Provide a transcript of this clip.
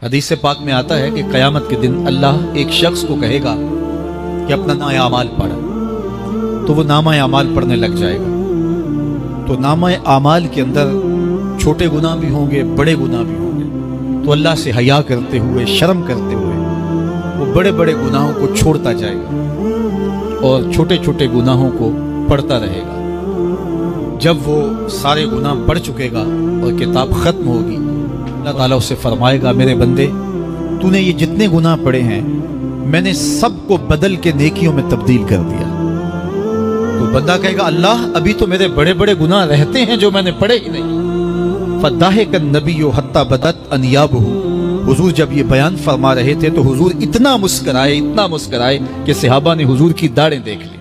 हदीस पाक में आता है कि क़यामत के दिन अल्लाह एक शख्स को कहेगा कि अपना नामा अमाल पढ़, तो वो नामा अमाल पढ़ने लग जाएगा। तो नामा अमाल के अंदर छोटे गुनाह भी होंगे, बड़े गुनाह भी होंगे। तो अल्लाह से हया करते हुए, शर्म करते हुए वो बड़े बड़े गुनाहों को छोड़ता जाएगा और छोटे छोटे गुनाहों को पढ़ता रहेगा। जब वो सारे गुनाह पढ़ चुकेगा और किताब खत्म होगी, अल्लाह ताला उससे फरमाएगा, मेरे बंदे, तूने ये जितने गुनाह पढ़े हैं मैंने सबको बदल के नेकियों में तब्दील कर दिया। तो बंदा कहेगा, अल्लाह, अभी तो मेरे बड़े बड़े गुनाह रहते हैं जो मैंने पढ़े ही नहीं। फदाहिकन नबिय्यु हत्ता बदत अनियाबहु। हुजूर जब ये बयान फरमा रहे थे तो हुजूर इतना मुस्कराए कि सहाबा ने हुजूर की दाढ़ें देख ली।